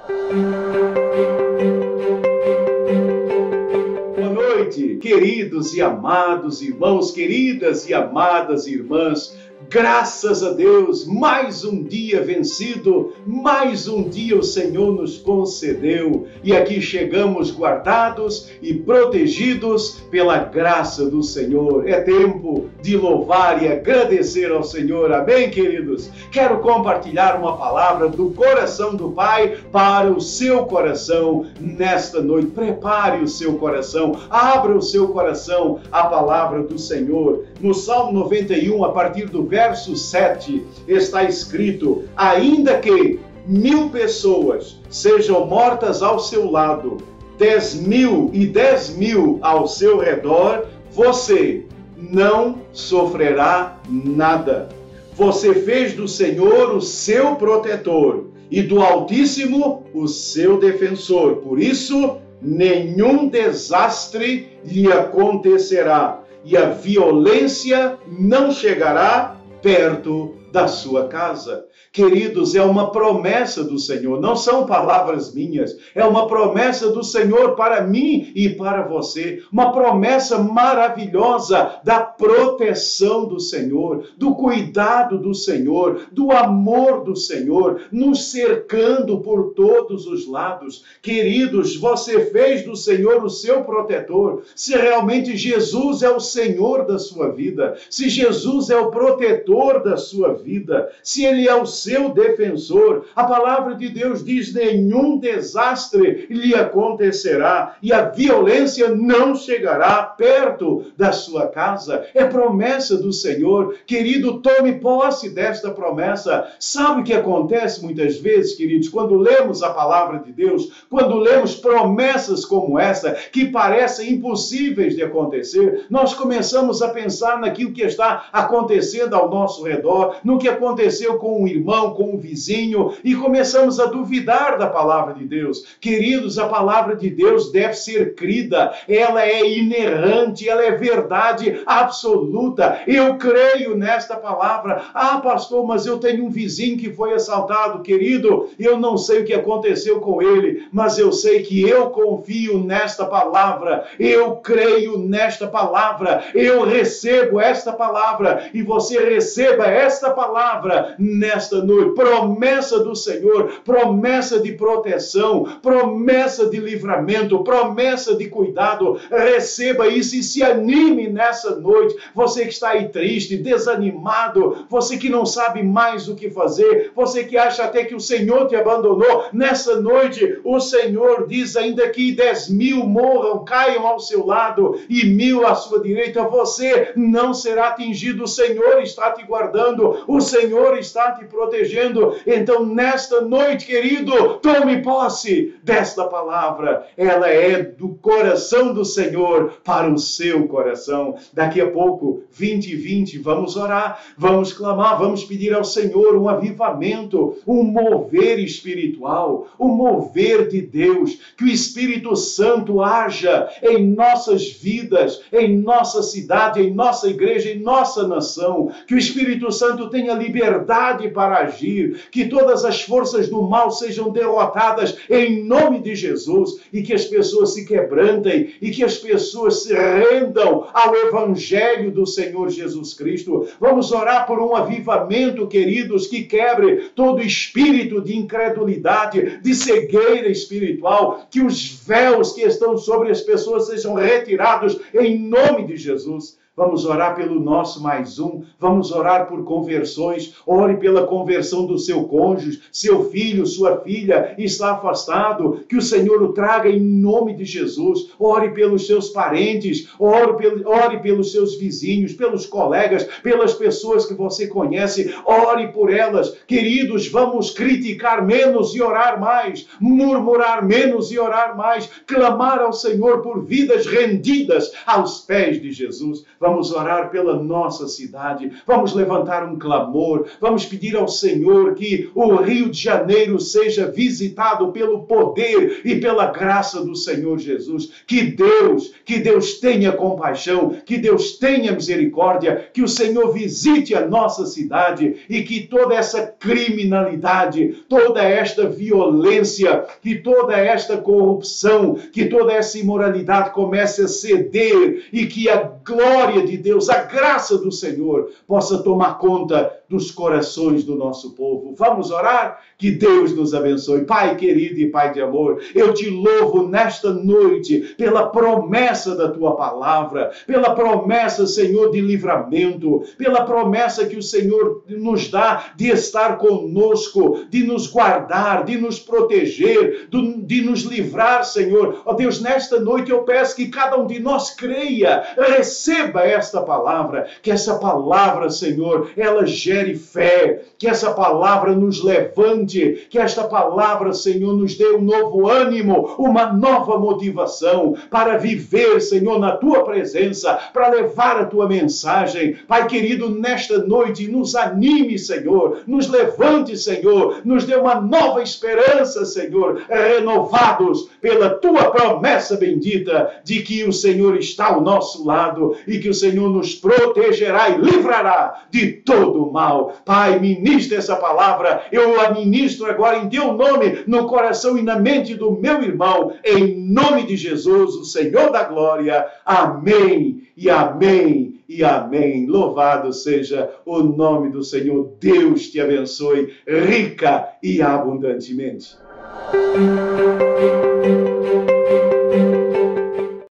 Boa noite, queridos e amados irmãos, queridas e amadas irmãs. Graças a Deus, mais um dia vencido, mais um dia o Senhor nos concedeu. E aqui chegamos guardados e protegidos pela graça do Senhor. É tempo de louvar e agradecer ao Senhor. Amém, queridos? Quero compartilhar uma palavra do coração do Pai para o seu coração nesta noite. Prepare o seu coração, abra o seu coração à palavra do Senhor. No Salmo 91, a partir do verso 7, está escrito: ainda que 1000 pessoas sejam mortas ao seu lado, 10.000 e 10.000 ao seu redor, você não sofrerá nada. Você fez do Senhor o seu protetor e do Altíssimo o seu defensor. Por isso, nenhum desastre lhe acontecerá e a violência não chegará perto da sua casa. Queridos, é uma promessa do Senhor, não são palavras minhas, é uma promessa do Senhor para mim e para você, uma promessa maravilhosa da proteção do Senhor, do cuidado do Senhor, do amor do Senhor, nos cercando por todos os lados. Queridos, você fez do Senhor o seu protetor. Se realmente Jesus é o Senhor da sua vida, se Jesus é o protetor da sua vida, se Ele é o seu defensor, a palavra de Deus diz: nenhum desastre lhe acontecerá e a violência não chegará perto da sua casa. É promessa do Senhor. Querido, tome posse desta promessa. Sabe o que acontece muitas vezes, queridos, quando lemos a palavra de Deus, quando lemos promessas como essa, que parecem impossíveis de acontecer, nós começamos a pensar naquilo que está acontecendo ao nosso redor, no que aconteceu com um irmão, com um vizinho, e começamos a duvidar da palavra de Deus. Queridos, a palavra de Deus deve ser crida, ela é inerrante, ela é verdade absoluta. Eu creio nesta palavra. Ah, pastor, mas eu tenho um vizinho que foi assaltado. Querido, eu não sei o que aconteceu com ele, mas eu sei que eu confio nesta palavra, eu creio nesta palavra, eu recebo esta palavra, e você receba esta palavra nesta noite. Promessa do Senhor, promessa de proteção, promessa de livramento, promessa de cuidado. Receba isso e se anime nessa noite. Você que está aí triste, desanimado, você que não sabe mais o que fazer, você que acha até que o Senhor te abandonou, nessa noite o Senhor diz: ainda que 10.000 morram, caiam ao seu lado e 1.000 à sua direita, você não será atingido. O Senhor está te guardando, o Senhor está te protegendo. Então, nesta noite, querido, tome posse desta palavra. Ela é do coração do Senhor para o seu coração. Daqui a pouco, 20h20, vamos orar, vamos clamar, vamos pedir ao Senhor um avivamento, um mover espiritual, um mover de Deus, que o Espírito Santo haja em nossas vidas, em nossa cidade, em nossa igreja, em nossa nação, que o Espírito Santo tenha liberdade para agir, que todas as forças do mal sejam derrotadas em nome de Jesus, e que as pessoas se quebrantem, e que as pessoas se rendam ao Evangelho do Senhor Jesus Cristo. Vamos orar por um avivamento, queridos, que quebre todo espírito de incredulidade, de cegueira espiritual, que os véus que estão sobre as pessoas sejam retirados em nome de Jesus. Vamos orar pelo nosso mais um, vamos orar por conversões. Ore pela conversão do seu cônjuge, seu filho, sua filha está afastado, que o Senhor o traga em nome de Jesus. Ore pelos seus parentes, ore pelos seus vizinhos, pelos colegas, pelas pessoas que você conhece, ore por elas. Queridos, vamos criticar menos e orar mais, murmurar menos e orar mais, clamar ao Senhor por vidas rendidas aos pés de Jesus. vamos orar pela nossa cidade, vamos levantar um clamor, vamos pedir ao Senhor que o Rio de Janeiro seja visitado pelo poder e pela graça do Senhor Jesus. Que Deus tenha compaixão, que Deus tenha misericórdia, que o Senhor visite a nossa cidade e que toda essa criminalidade, toda esta violência, que toda esta corrupção, que toda essa imoralidade comece a ceder e que a glória de Deus, a graça do Senhor possa tomar conta dos corações do nosso povo. Vamos orar? Que Deus nos abençoe. Pai querido e Pai de amor, eu te louvo nesta noite pela promessa da tua palavra, pela promessa, Senhor, de livramento, pela promessa que o Senhor nos dá de estar conosco, de nos guardar, de nos proteger, de nos livrar, Senhor. Ó Deus, nesta noite eu peço que cada um de nós creia, receba esta palavra, que essa palavra, Senhor, ela gere fé, que essa palavra nos levante, que esta palavra, Senhor, nos dê um novo ânimo, uma nova motivação para viver, Senhor, na tua presença, para levar a tua mensagem. Pai querido, nesta noite, nos anime, Senhor, nos levante, Senhor, nos dê uma nova esperança, Senhor, renovados pela tua promessa bendita de que o Senhor está ao nosso lado e que o Senhor nos protegerá e livrará de todo o mal. Pai, ministra essa palavra, eu a ministro agora em teu nome, no coração e na mente do meu irmão, em nome de Jesus, o Senhor da glória. Amém e amém e amém. Louvado seja o nome do Senhor. Deus te abençoe rica e abundantemente.